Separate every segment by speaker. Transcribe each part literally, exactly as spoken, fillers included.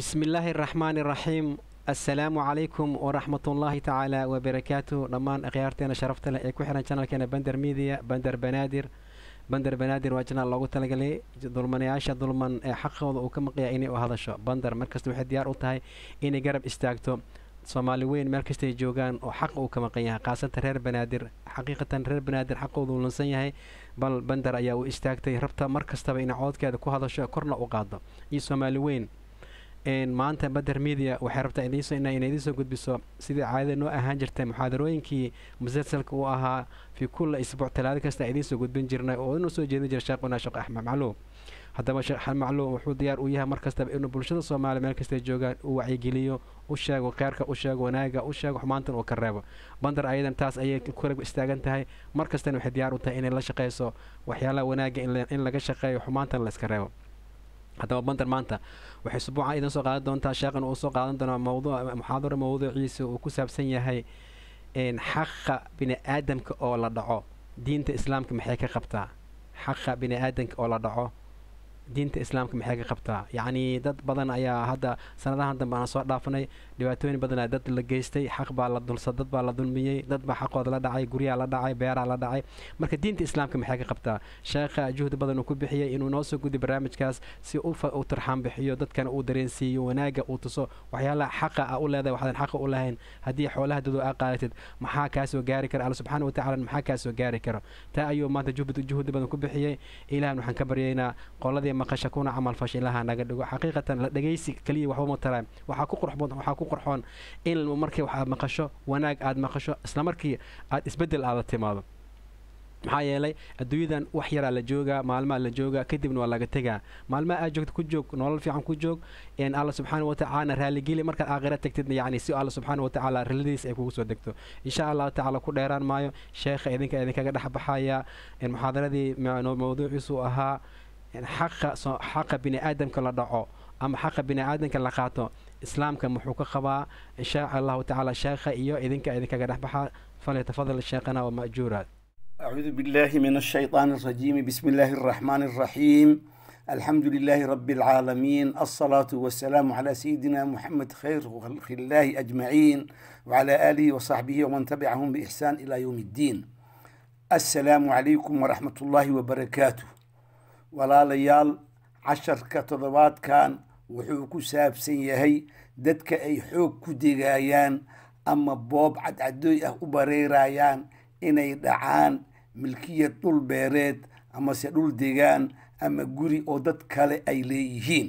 Speaker 1: بسم الله الرحمن الرحيم. السلام عليكم ورحمة الله تعالى وبركاته. لمان أخيارتنا شرفتنا إيكو حنا channel كنا بندر ميديا بندر بنادر بندر بنادر واجنا لوجو تلاقي ظلمنا يعيش ظلما حقه وكم قياني وهذا الشيء بندر مركز واحد ديار وتهاي إني جرب استاجته صومالي وين مركز تيجوجان وحقه وكم قيها قاسة رير بنادر حقيقة رير بنادر حقه ولنسيه هاي بل بندر أيا استاجته ربطة مركز تبعين عود كذا كو هذا الشيء كرنا وقاضة إي صومالي وين إن maanta بدر ميديا waxay rabtaa in idiin inay idiin soo gudbiso sidii caadada noo ahaan jirtay muxaadarooyinkii musalsalka uu ahaa fi kulla isbuuc talaado kasta idiin soo gudbin jirnay oo inuu soo jeedin jiray sheekuna sheekh Axmed Macluum haddaba sheekh Axmed Macluum wuxuu diyaar u yahay markasta inuu bulshada Soomaaliyeed meel kasta joogaan uu wacyigeliyo u sheego khayrka u sheego wanaaga u sheego xumaanta oo ka reebo bandar ayadan taas ayay ku rag istaagan tahay markasta waxay diyaar u tahay inay la shaqeyso waxyaalaha wanaaga in laga shaqeeyo xumaanta la iska reebo هذا بندر مانتا waxay subuuca idan soo qaadan doontaa sheeqan uu soo qaadan doona mowduuc muxaadaro mowduuciisa uu ku saabsan yahay in xaqa bini aadamka oo la dhaco diinta islaamka maxay ka qabtaa xaqa bini aadamka oo la dhaco diinta islaamka maxay ka qabtaa yani dad badan ayaa hadda sanadahan dambe aan soo dhaafanay dhibaatooyin badan ay dad la geystay xaq baa la dulsad dad baa la dulmiyay dad baa xaqooda la dhacay guryaha la dhacay beeraha la dhacay marka diinta islaamka maxay ka qabtaa sheekha juhdi badan uu ku bixiyay inuu noo soo gudi barnaamijkaas si uu u tarxan bixiyo dadkan uu dareensiiyo wanaaga uu tuso waxyaalaha xaqa ah u leedahay waxaan xaq u lahayn hadii xoolaha dad aa qaadatid maxaa ka soo gaari kara Allah subhanahu wa ta'ala maxaa ka soo gaari karo taa ayuu maanta juhdi badan ku bixiyay ilaahay waxaan ka baryaynaa qoladii maqasha kuna amal fashilaha naga dhigo xaqiiqatan la dhageysi kaliya waxba ma taraa waxa ku qurxoon waxa ku qurxoon in markii waxa maqasho wanaag aad maqasho isla markii aad isbedel aad timaado maxaa yeelay adduunyadan wax yar la jooga maalmaha la jooga kadibna waa laga tagaa maalmaha aad joogto ku joog nolol fiican ku joog in Allah subhanahu wa ta'ala raali geli marka aakhira tagtidna yani si Allah subhanahu wa ta'ala riliis ay kugu soo degto insha Allah ta'ala ku dheeraan maayo sheekha idinka idinkaga dhaxbaxaya in muhaadaradii mowduuciisu ahaa حق حق بني آدم كلا دعاء أما حق بني آدم كلا قاطع إسلام كمحوك خبا إن شاء الله تعالى شيخ إياه إذن كإذن كجرح بحا فليتفضل الشيخنا ومأجورات.
Speaker 2: أعوذ بالله من الشيطان الرجيم بسم الله الرحمن الرحيم الحمد لله رب العالمين الصلاة والسلام على سيدنا محمد خير خلق الله أجمعين وعلى آله وصحبه ومن تبعهم بإحسان إلى يوم الدين. السلام عليكم ورحمة الله وبركاته. walaalayaal casharka toddobaadkan wuxuu ku saabsan yahay dadka ay xoog ku degaayaan ama boob cadcadooy ah u bareerayaan inay dhacaan milkiyad dhul beereed ama se dhul degaan ama guri oo dad kale ay leeyihiin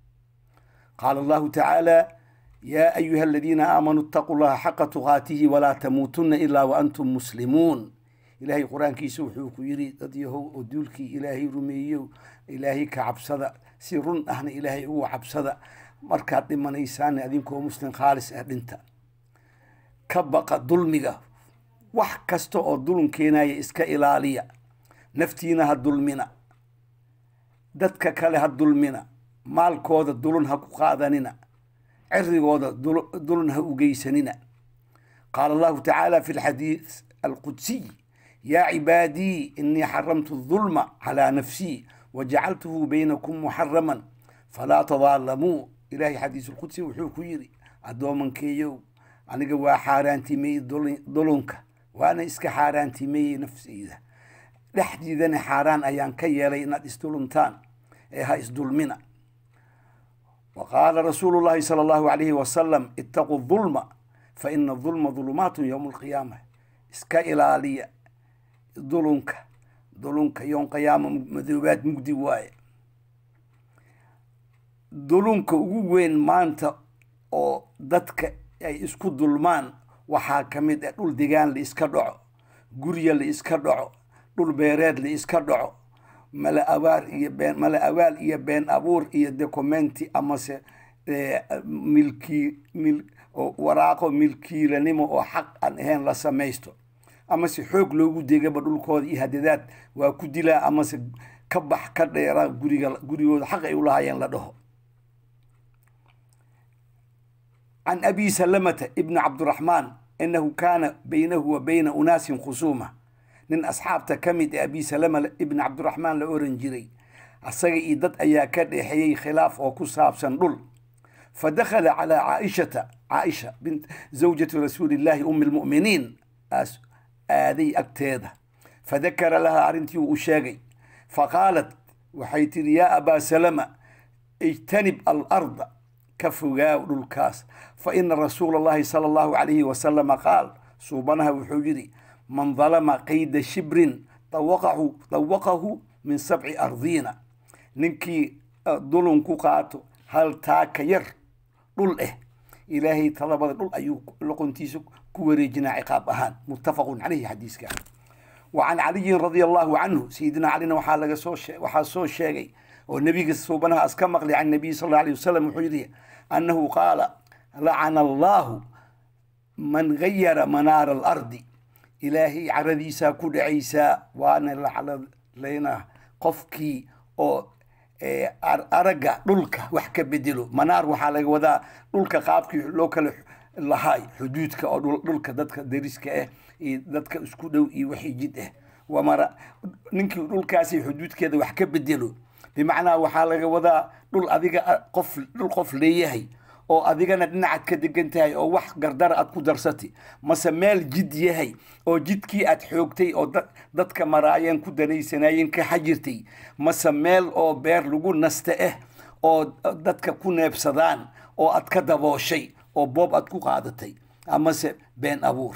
Speaker 2: qaala allahu tacaala yaa ayuha aladiina aamanuu ittaquu llaha xaqa tuqaatihi walaa tamuutunna ilaa wa antum muslimuun إلهي قرآن كيسو حوكو يري داديهو ودولكي إلهي رمييو إلهي كعبصدا سيرون أهنا إلهي هو عبصدا مركات لمن إيسان أدينكو مسلم خالص أهدنتا كبقى ظلميغا وحكستو أو ظلم كيناي إسكا إلالية نفتينا هالظلمنا دادك كالي هالظلمنا مالكو دا ظلم هكو قادننا عرقو دا ظلم هكو جيسننا قال الله تعالى في الحديث القدسي يا عبادي إني حرمت الظلم على نفسي وجعلته بينكم محرما فلا تظالموا إلهي حديث القدسي وحوكو يري أدومن كيو أنا قوا حارانتي مي ظلمك وأنا إسك حارانتي مي نفسي إذا لحدي ذني حاران أيان كي لينا استلمتان إيها إسدلمنا وقال رسول الله صلى الله عليه وسلم اتقوا الظلم فإن الظلم ظلمات يوم القيامة إسكا إلالية ظلمك ظلمك يوم قيامة مذوبات مقدي واي ظلمك وين مانتا أو دتك أي إسكو ظلمان وحاكميد دول ديغان لي إسكا دعو قرية لي إسكا دعو دول بيراد لي إسكا دعو ملا أوال إيا بين ملا أوال إيا بين أبور إيا دوكومنتي أما سي ملكي ملك waraaqo milkiilanimo oo xaq aan ahayn la samaysto ama si xoog loogu deegaba dhulkooda iyo hadadaad waa ku dilaa ama si ka bax ka dheera guriga gurigooda xaq ay u lahaayeen la dhaho عن أبي سلمة ابن عبد الرحمن إنه كان بينه وبين أناس خصومة من أصحاب تكمد أبي سلمة ابن عبد الرحمن لأورنجري أصغي إدت أيا كده حيي خلاف وكساب سندل فدخل على عائشة عائشة بنت زوجة رسول الله أم المؤمنين آذي أكتاذة فذكر لها أرنتي وأشاقي فقالت وحيت يا أبا سلمة اجتنب الأرض كفقاء الكاس فإن رسول الله صلى الله عليه وسلم قال صوبنها وحجري من ظلم قيد شبر طوقه طوقه من سبع أرضين ننكي ظلم كقاتو هل تاكير دول إيه إلهي طلب دول أيو لقنتيسك كوريجنا عقاب أهان متفق عليه حديث كان. وعن علي رضي الله عنه سيدنا علينا وحالة سوش وحاسوش الشيء والنبي صوبنا أسكمق عن النبي صلى الله عليه وسلم وحجريه أنه قال لعن الله من غير منار الأرض إلهي عرديسا كود عيسى وأنا لعل لينا قفكي أو أرجع دولك وحكي بدلو منار وحالة وذا دولك قابكي لوكال اللهاي حدودك أو دولك دتك دريسك إيه دتك اسكودو إيه وحي جده ومرا ننكي دولكاسي حدودك هذا وحكي بدلو بمعنى وحالة وذا دول أذيك قف دول قف ليهي oo adigana dhinac ka degan tahay oo wax gardar aad ku darsatay mase meel jid yahay oo jidkii aad xoogtay oo dadka maraayeen ku danaysanayeen ka xajirtay mase meel oo beer lagu naste ah oo dadka ku neebsadaan oo aad ka dabooshay oo boob aad ku qaadatay amase been abuur.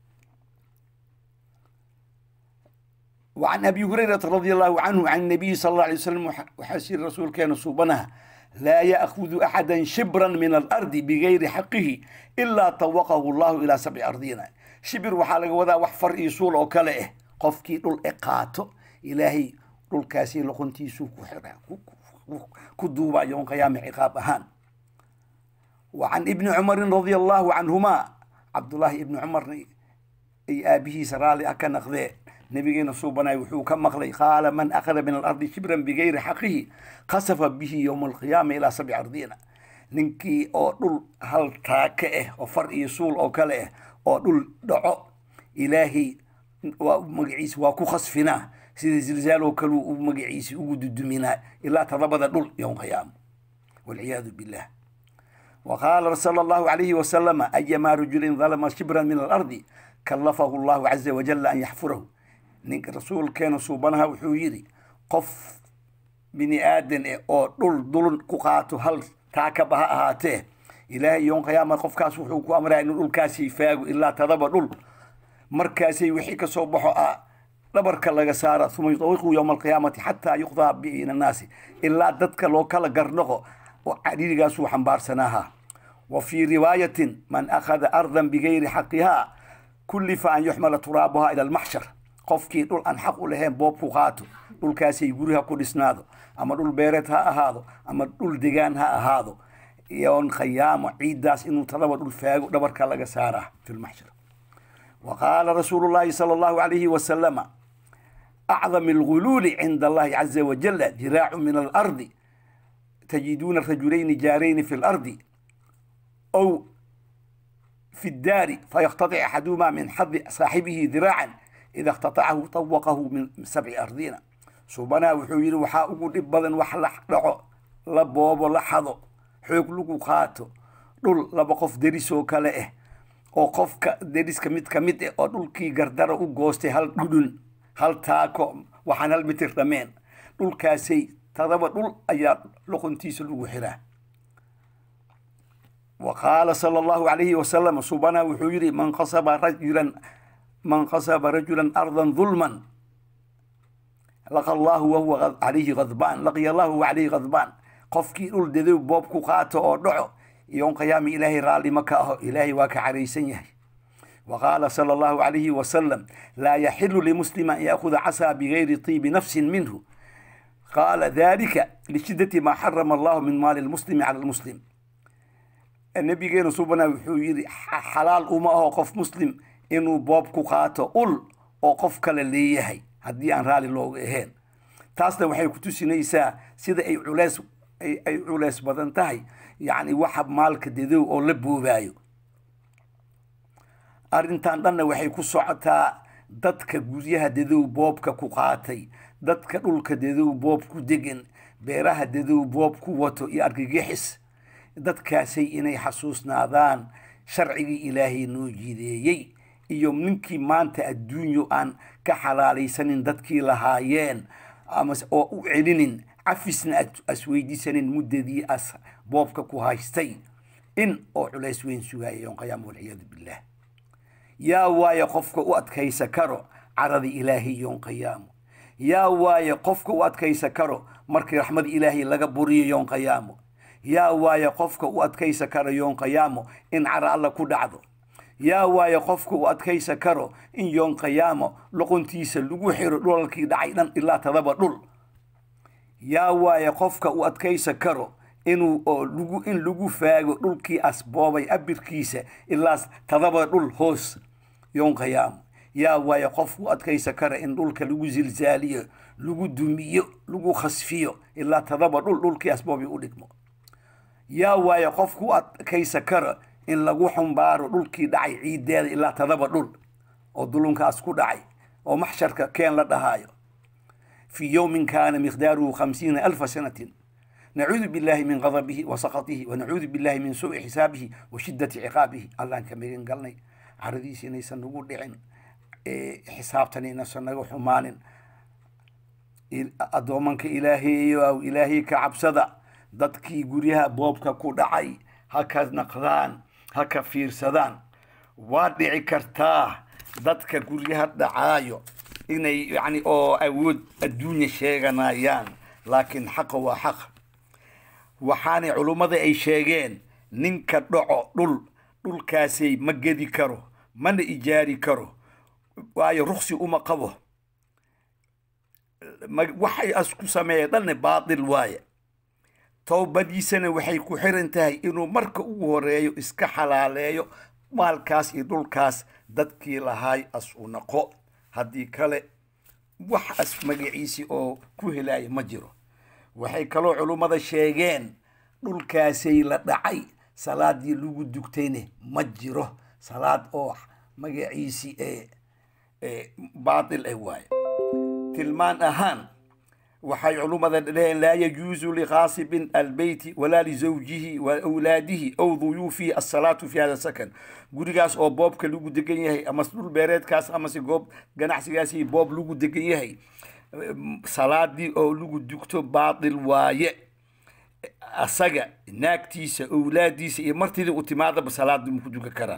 Speaker 2: وعن أبي هريرة رضي الله عنه عن النبي صلى الله عليه وسلم وحسير الرسول كان صوبنها لا يأخذ أحدا شبرا من الأرض بغير حقه إلا طوقه الله إلى سبع أرضين. شبر وحالة وذا وحفر إيصول أو كله قفكي دول إقاتو إلهي دول كاسي لقنتي سوك كدوبا يوم قيام عقاب أهان. وعن ابن عمر رضي الله عنهما عبد الله ابن عمر أي أبيه سرالي أكن أخذه نبينا صوبنا يوحو كم مخلي قال من أخذ من الأرض شبرا بغير حقه قصف به يوم القيامة إلى سبع أرضين. ننكي أو دول هل تاكئه أو فرق يسول أو كله أو دول دعو إلهي ومقعيس واكو خصفنا سيد زلزال وكلو ومقعيس وقود الدمينا إلا تضبط دول يوم القيامة والعياذ بالله. وقال صلى الله عليه وسلم أيما رجل ظلم شبرا من الأرض كلفه الله عز وجل أن يحفره. نيك رسول كان صوبنها وحويري قف بني آدم أو دول دول كقاتو هل تاكبها هاته إلهي يوم قيامة قف كاس وحوكو أمره إنه دول كاسي فاقو إلا تضب دول مركاسي وحيك صوبحو لبرك الله سارة ثم يطوقوا يوم القيامة حتى يقضى بين الناس إلا دتك لو كلا قرنقو وعديد قاسو حنبار سناها. وفي رواية من أخذ أرضا بغير حقها كلف أن يحمل ترابها إلى المحشر. قفكي دول أن حقوا لهم بوب فقاتو دول كاسي يقولها كل إسنادو أما دول بيرتها أهادو أما دول ديغانها أهادو يوم خيام عيد داس إنو طلب دول فاقو دبرك الله سارة في المحشر. وقال رسول الله صلى الله عليه وسلم أعظم الغلول عند الله عز وجل ذراع من الأرض تجدون الرجلين جارين في الأرض أو في الدار فيقتطع أحدهما من حظ صاحبه ذراعا إذا اقتطعه طوقه من سبع أرضين. سبنا وحوير وحاؤه لبضا وحلح لعو لبوب ولحظو حيق لكو خاتو دول لبقف دريسو كالئه oo qofka deriska mid ka mid ah oo dhulkii gardaro u goostay hal dhudun hal taako waxaan hal mitir dhameen dhulkaasay tadaba dhul ayaa luquntiisa lagu xiraa. وقال صلى الله عليه وسلم سبحانه وحيري من قصب رجلا من قصب رجلا أرضا ظلما لقى الله وهو عليه غضبان لقي الله وعليه غضبان قفكي دول ددو بوب كو قاتو oo dhaco يوم قيام إلهي رالي مكاه إلهي واك عريسيه. وقال صلى الله عليه وسلم لا يحل لمسلم أن يأخذ عصا بغير طيب نفس منه. قال ذلك لشدة ما حرم الله من مال المسلم على المسلم. النبي قال صوبنا وحويري حلال أمه قف مسلم إنه بوب كوقاته قل أو قف كالليهي هدي عن رالي لوغ إهين تاسنا وحي كتوسي نيسا سيدا أي علاس أي أي علاس بدنتهي يعني وحب مالك ديدو أو لبو بايو. أرنتان دانا وحي كسوعتا دادك قوزيها ديدو بوبك كوقاتي دادك دولك ديدو بوبك ديجن بيراها ديدو بوبك واتو يارك جيحس dadkaasay inay xasuusnaadaan sharcigii ilaahay noo jideeyey iyo ninkii maanta adduunyo aan ka xalaalaysanin dadkii lahaayeen ama oo u celinin cafisna asweydiisanin muddadii as boobka ku haystay in oo culays weyn sugaya yoon qiyaama walciyaadu billah yaa waaye qofka u adkaysa karo caradi ilaahay yoon qiyaamo yaa waaye qofka u adkaysa karo markii raxmad ilaahay laga buriyo yoon qiyaamo yaa waaye qofka u adkaysa karo yoon qiyaamo in cara alla ku dhacdo yaa waaye qofka u adkaysa karo in yoon qiyaamo luquntiisa lagu xiro dhulalkii dhacay dhan ilaa tadaba dhul yaa waaye qofka u adkaysa karo inuu oo lagu in lagu faago dhulkii asboobay abirkiisa ilaa tadaba dhul hoos yoon qiyaamo yaa waaye qofka u adkaysa kara in dhulka lagu zilzaaliyo lagu dumiyo lagu khasfiyo ilaa tadaba dhul dhulkii asboobay u dhigmo yaa waaye qofka u adkaysa kara in lagu xumbaaro dhulkii dhacay ciideeda ilaa tadaba dhul oo dulunkaas ku dhacay oo maxsharka keen la dhahaayo في يوم كان مقداره خمسين ألف سنة نعوذ بالله من غضبه وسخطه ونعوذ بالله من سوء حسابه وشدة عقابه الله كمرين قالني عردي سيني سنقول لعن حسابتني نسنقو حمان أدومنك إلهي أو إلهي كعبسدا dadkii guryaha boobka ku dhacay haka naqdaan haka fiirsadaan waa dhici kartaa dadka guryaha dhacaayo inay yani oo awood adduunya sheeganayaan laakiin xaqa waa xaq waxaanay culummada ay sheegeen ninka dhaco dhul dhulkaasay ma gedi karo mana ijaari karo waayo ruqsi uma qabo waxay asku sameeyeen dhanne baatil waaye towbadiisana waxay ku xiran tahay inuu marka ugu horeeyo iska xalaaleeyo maalkaas iyo dhulkaas dadkii lahaay as u naqo haddii kale wax as magaciisi oo ku helaya ma jiro waxay kaloo culummada sheegeen dhulkaasay la dhacay salaadii lagu dugtayne ma jiro salaad oo magaciisi ee baatil ah waaye tilmaan ahaan waxay culummada dhaheen laa yajuusu liqaasibin albeyti walaa lizawjihi wa awlaadihi aw duyuufihi assalaatu fi hada sakan gurigaas oo boobka lagu degan yahay ama dhul beereedkaas ama si goob ganacsigaasi boob lagu degan yahay salaadii oo lagu dugto baatil waaye asaga naagtiisa awlaadiisa iyo martida u timaadaba salaadii ma ku dukan karaan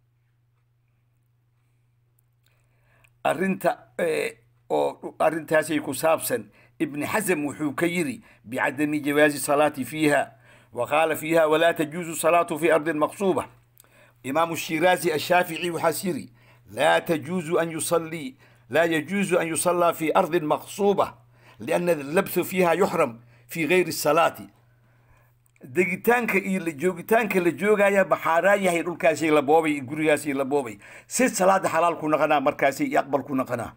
Speaker 2: arrinta oo arrintaasay ku saabsan ابن حزم وحو كيري بعدم جواز الصلاة فيها وقال فيها ولا تجوز الصلاة في أرض مغصوبة إمام الشيرازي الشافعي وحسيري لا تجوز أن يصلي لا يجوز أن يصلى في أرض مغصوبة لأن اللبث فيها يحرم في غير الصلاة دقيتانك اللي جوجتانك اللي جوجا يا بحارايا هيقول كاسي لبوبي يقول كاسي لبوبي ست صلاة حلال كنا قنا مركاسي يقبل كنا قنا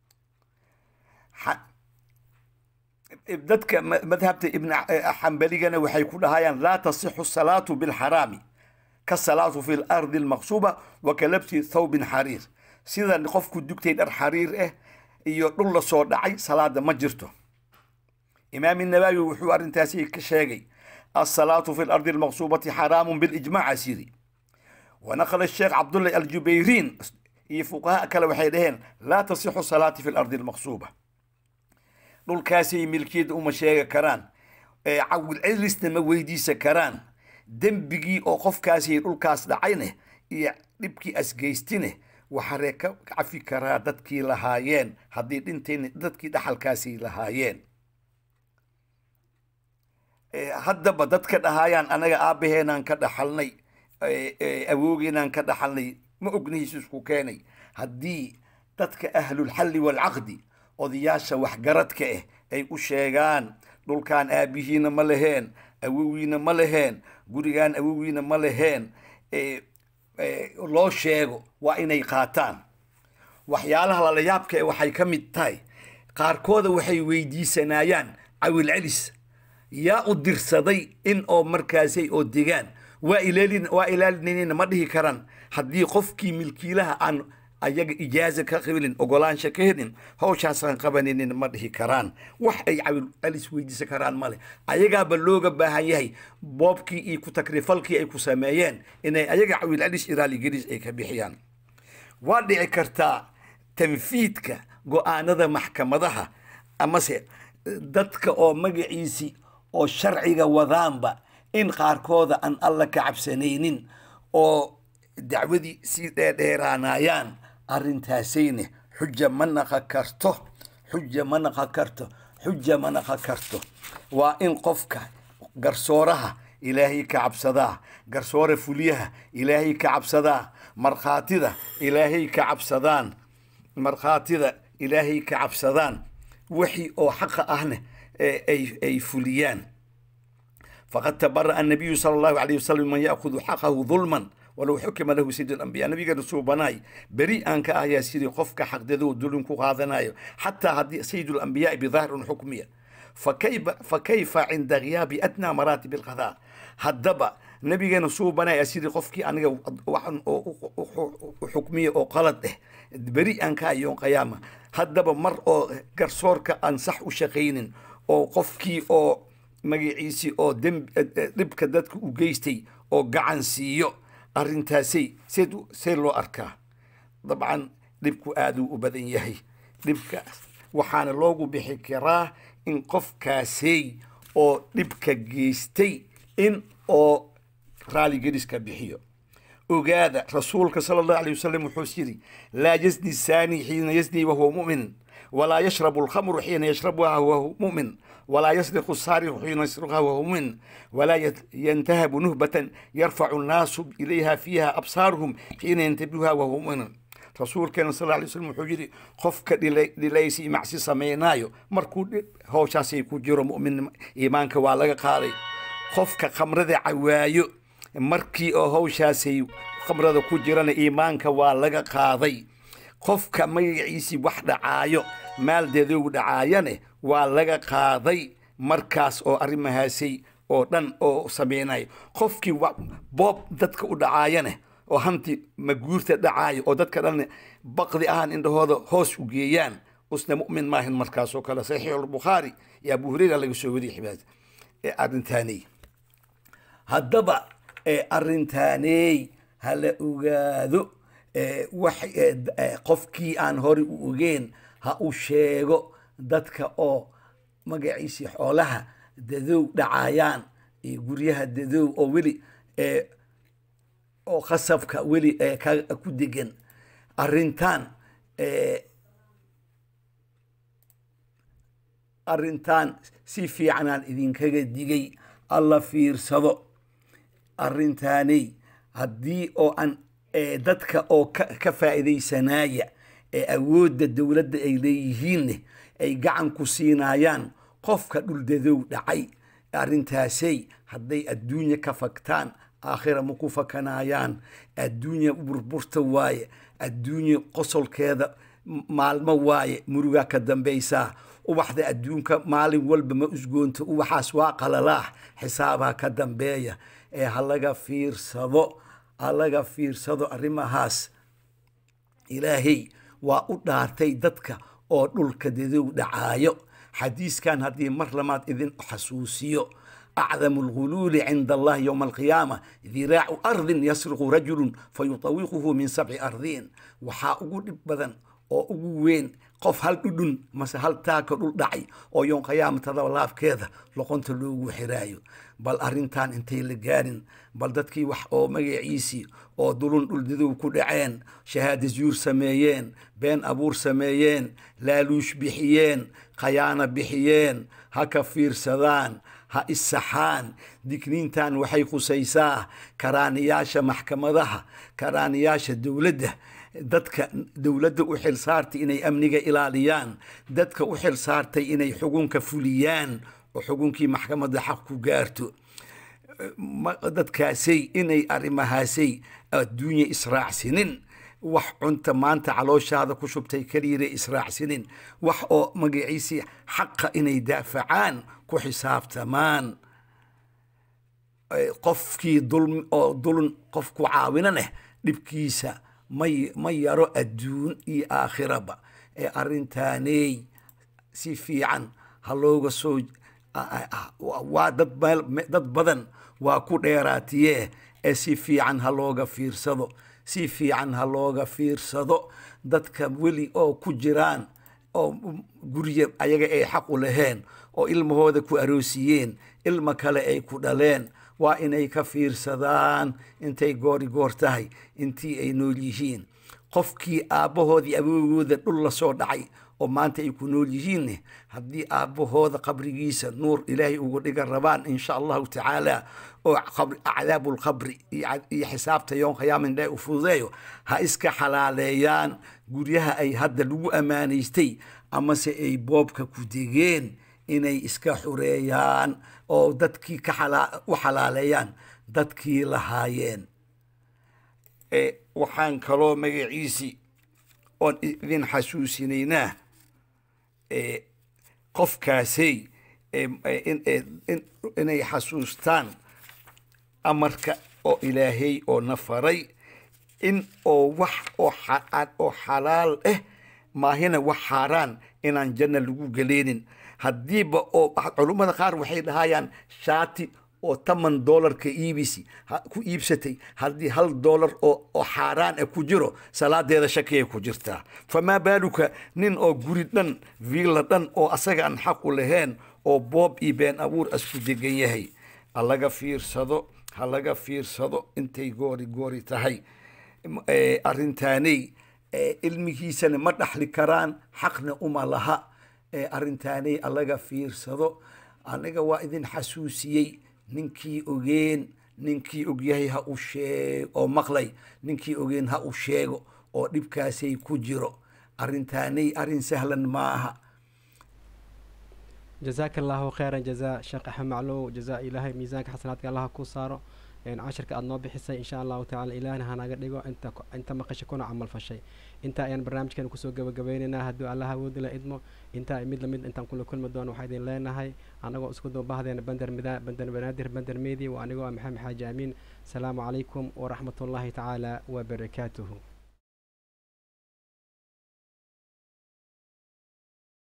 Speaker 2: dadka madhabta ibn hanbaligana waxay ku dhahayaan la tasihhu salatu bil harami ka salatu fil ardi al maqsuba wa kalabti thawb harir sida qofku dugtay dhar harir ah iyo dhul la soo dhacay salaada ma jirto imaam an-nawawi wuxuu arintaasi ka sheegay as-salatu fil ardi al maqsubati haramun bil ijma' asiri wa naqala al-sheikh abdullah al-jubayrin iyo fuqaha kale waxay dhaheen la tasihhu salati fil ardi al maqsuba dhulkaasay milkiyada uma sheega karaan ee cawil celisna ma weydiisa karaan dembigii oo qofkaasi dhulkaas dhacayne iyo dhibkii asgeystine waxaa ka cafi karaa dadkii lahaayeen haddii dhinteen dadkii dhaxalkaasi lahaayeen haddaba dadka dhahayaan anaga aabaheenaan ka dhaxalnay awoogeenaan ka dhaxalnay ma ognihiis isku keenay haddii dadka ahlul xalli walcaqdi odayaasha waxgaradka ah ay u sheegaan dhulkaan aabihiina ma leheen awowiina ma leheen gurigaan awowiina ma leheen loo sheego waa inay qaataan waxyaalaha lala yaabka waxay ka mid tahay qaarkooda waxay weydiisanayaan cawil celis yaa u dirsaday in oo markaasay oo degaan waa ilaalin waa ilaalinayna ma dhihi karaan haddii qofkii milkiilaha aan ayaga ijaaza ka qabilin ogolaansha ka helin hawshaasaan qabaninin ma dhihi karaan wax ay cawil celis weydiisan karaan male ayagaaba looga baahan yahay boobkii iyo ku takrifalkii ay ku sameeyeen inay ayaga cawil celis iraali gelis ay ka bixiyaan waa dhici kartaa tanfiidka go-aanada maxkamadaha amase dadka oo magaciisii oo sharciga wadaanba in qaarkooda aan alla ka cabsanaynin oo dacwadii sii dheerdheeraanayaan arrintaasayne xuja ma naqa karto xuja ma naqa karto xuja ma naqa karto waa in qofka garsooraha ilaahay ka cabsadaa garsoore fuliyaha ilaahay ka cabsadaa markhaatida ilaahay ka cabsadaan markhaatida ilaahay ka cabsadaan wixii oo xaqa ahne ay ay fuliyaan faqad tabara'a annabiyu sala allahu alayhi wasalam man ya'khudhu xaqahu dulman ولو حكم له سيد الأنبياء نبي قال رسول بناي بريء أنك آية سيري قفك حق دذو دلون كوغاذنايو حتى هدي سيد الأنبياء بظاهر حكمية فكيف فكيف عند غياب أدنى مراتب القضاء هدبا نبي قال رسول بناي سيري قفك أنا حكمية أو غلط بريء أنك يوم قيامة هدبا مر أو قرصورك أنصح وشقين أو قفكي أو مجيسي أو دم دبك دتك وجيستي أو قعنسيو arrintaasay seed see loo arkaa dabcan dhibku aad u badan yahay dhibkaas waxaana loogu bixi karaa in qofkaasay oo dhibka geystay in oo raaligeliska bixiyo ogaada rasuulka sala allahu alayhi wasalam wuxuu yiri laa yasni saani xiina yasni wahuwa mu'min walaa yashrabu alkhamru xiina yashrabuha wahuwa mu'min ولا يسرق السارق حين يسرقها وهو مؤمن ولا ينتهب نهبة يرفع الناس إليها فيها أبصارهم حين ينتبهها وهو مؤمن رسول كان صلى الله عليه وسلم حجري خفك لليسي معسي سمينايو مركود هو شاسي كجيرو مؤمن إيمانك والغا قاري خفك خمرد عوايو مركي هو شاسي خمرد كجيران إيمانك والغا قاضي خفك ميعيسي وحد عايو maal deedow dhacaayane waa laga qaaday markaas oo arrimahaasay oo dhan oo sameynay qofkii boob dadka u dhacaayane oo hanti maguurta dhacaayo oo dadka dhan baqdi ahaan indhahooda hoos u geeyaan usna mu'min maahin markaas oo kale saxiix al-bukhari iyo abu hurayra laga soo wariyay xibaad ee arrintaanay haddaba ee arrintaanay hala ogaado ee wax qofkii aan hore u ogeen ha u sheego dadka oo magaciisi xoolaha dadow dhacayaan iyo guryaha dadow oo weli ee oo khasabka weli ee ku degan arrintan ee arrintan si fiican aan idinkaga digay alla fiirsado arrintaanay haddii oo aan dadka oo ka faa'iidaysanaya ee awoodda dowladda ay leeyihiin ay gacan ku siinayaan qofka dhul dadow dhacay arrintaasay hadday adduunya ka fagtaan aakhira ma ku fakanayaan adduunya burburta waaye adduunya qosolkeeda maalmo waaye murugaa ka dambaysaa ubaxda adduunka maalin walba ma usgoonto ubaxaas waa qalalaah xisaabaha ka dambeeya ee halaga fiirsado halaga fiirsado arrimahaas ilaahay waa u dhaartay dadka oo dhulka dadow dhacaayo xadiiskan haddii mar lamaad idin xasuusiyo أعظم الغلول عند الله يوم القيامة ذراع أرض يسرق رجل فيطوقه من سبع أرضين وحا أقول بدن أو أقوين قف هل أدن مسا هل تاكل دعي أو يوم قيامة تضولاف كذا لقنت له حرايو بل أرنتان انتي لقارن بل دادكي وح أو مجيسي أو دولون ألددو كدعين شهادة زيور سمايين بين أبور سمايين لالوش بحيين قيانة بحيين هكا فير سدان ha isaxaan digniintan waxay khusaysaa karaaniyaasha maxkamadaha karaaniyaasha dowladda dadka dowladda u xil saartay inay amniga ilaaliyaan dadka u xil saartay inay xukunka fuliyaan oo xukunkii maxkamadda xaq ku gaarto dadkaasay inay arrimahaasay adduunya israacsinin wax cunta maanta calooshaada ku shubtay kaliya israacsinin wax oo magaciisi xaqa inay daafacaan ku xisaabtamaan qofkii dulm oo dulun qof ku caawina leh dhibkiisa may ma yaro adduun iyo aakhiraba ee arrintaaney si fiican ha looga soo waa dad dad badan waa ku dheeraatiye ee si fiican ha looga fiirsado si fiican ha looga fiirsado dadka weli oo ku jiraan oo gurye ayaga ay xaq u laheen oo ilmahooda ku aroosiyeen ilma kale ay ku dhaleen waa inay ka fiirsadaan intay goori goor tahay intii ay nool yihiin qofkii aabbahoodii awoogooda dhul la soo dhacay oo maanta ay ku nool yihiinne haddii aabbahooda qabrigiisa nuur ilaahay ugu dhiga rabaan insha allahu tacaala oo cadaabulqabri iyo xisaabta yoon qiyaamin dhaa u fududeeyo ha iska xalaaleeyaan guryaha ay hadda lagu ammaanaystay amase ay boobka ku degeen inay iska xureeyaan oo dadkii ka u xalaaleeyaan dadkii lahaayeen waxaan kaloo magaciisii oon idin xasuusinaynaa qofkaasay inay xasuustaan amarka oo ilaahay oo na faray in oo wax oo xalaal ah maahina wax xaaraan inaan janna lagu geleenin haddiiba oo culummada qaar waxay dhahayaan shaati oo toban doolarka iibisi ku iibsatay haddii hal doolar oo xaaraan ah ku jiro salaadeeda shakiyay ku jirtaa famaa baaluka nin oo guri dhan viilla dhan oo asaga aan xaq u lahayn oo boob iyo been abuur asku degan yahay halaga fiirsado ha laga fiirsado intay goori goori tahay arrintaaney ilmihiisana ma dhaxli karaan xaqna uma laha arrintaaney alaga fiirsado aniga waa idin xasuusiyey ninkii ogeen ninkii ogyahay ha u sheeg oo maqlay ninkii ogeen ha u sheego oo dhibkaasay ku jiro arrintaaney arrin sahlan maaha
Speaker 1: jazaaka allahu khayran jazaa sheekh axmed maclow jazaa ilaahay miisaanka xasanaadka allaha ku saaro cashirka aada noo bixisay insha allahu tacala ilaahna hanaga dhigo inta inta maqasha kuna camal fashay inta ayaan barnaamijkeena kusoo gabagabeynaynaa hadduu allaha awoodi la idmo intaa mid lamid intaan kula kulmi doono waxaa idin leenahay anagoo isku duubahdeena bander mida bander banaadir bander media waa anigoo ah maxamed xaaji amiin asalaamu calaykum waraxmat ullaahi tacaala wabarakaatuhu